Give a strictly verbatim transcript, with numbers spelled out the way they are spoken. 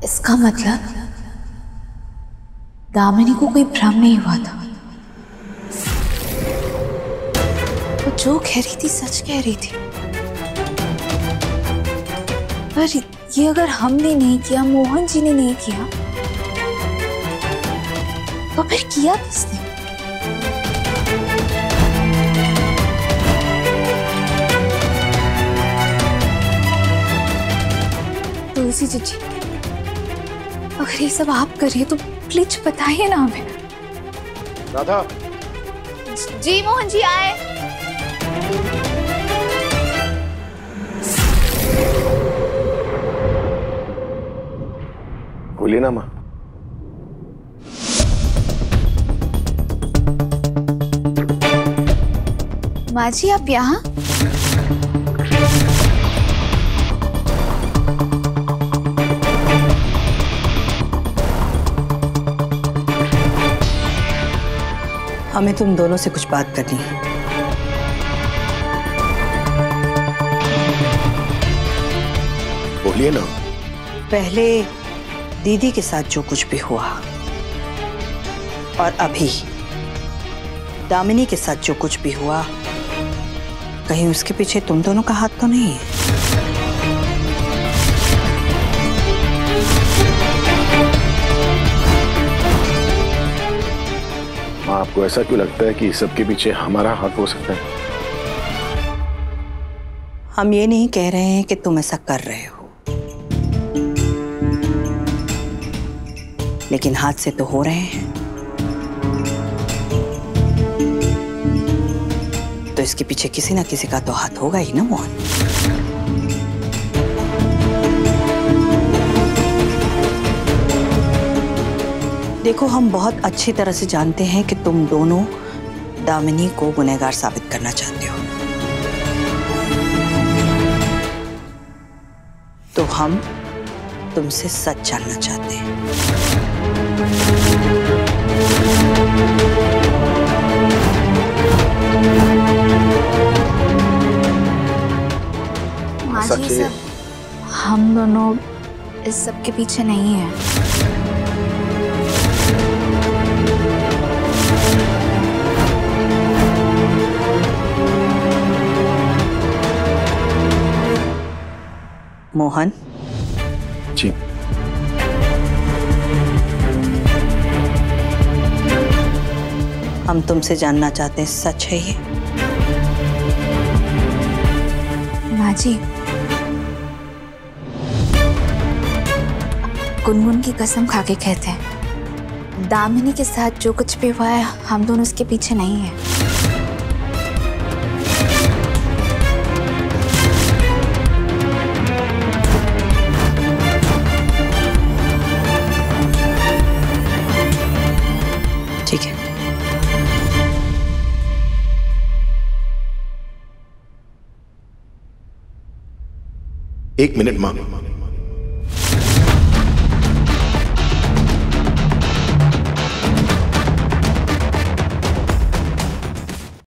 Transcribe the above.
इसका मतलब दामिनी को कोई भ्रम नहीं हुआ था। वो जो कह रही थी सच कह रही थी। पर ये अगर हमने नहीं किया, मोहन जी ने नहीं किया, तो फिर किया किसने? तुलसी जी जी, अगर ये सब आप कर रही है तो प्लीज बताइए ना हमें। राधा। जी मोहन जी आए। बोलिए ना माँ। माँ जी आप यहाँ? हमें तुम दोनों से कुछ बात करनी है। बोलिए ना। पहले दीदी के साथ जो कुछ भी हुआ और अभी दामिनी के साथ जो कुछ भी हुआ, कहीं उसके पीछे तुम दोनों का हाथ तो नहीं है? आपको ऐसा क्यों लगता है कि सबके पीछे हमारा हाथ हो सकता है? हम ये नहीं कह रहे हैं कि तुम ऐसा कर रहे हो, लेकिन हाथ से तो हो रहे हैं। तो इसके पीछे किसी ना किसी का तो हाथ होगा ही ना मोहन। देखो, हम बहुत अच्छी तरह से जानते हैं कि तुम दोनों दामिनी को गुनहगार साबित करना चाहते हो। तो हम तुमसे सच जानना चाहते हैं। माँ जी सब हम दोनों इस सब के पीछे नहीं हैं। मोहन जी। हम तुमसे जानना चाहते हैं, सच है ये? माँ जी, गुनगुन की कसम खा के कहते हैं, दामिनी के साथ जो कुछ भी हुआ है हम दोनों उसके पीछे नहीं हैं। ठीक है। एक मिनट मां।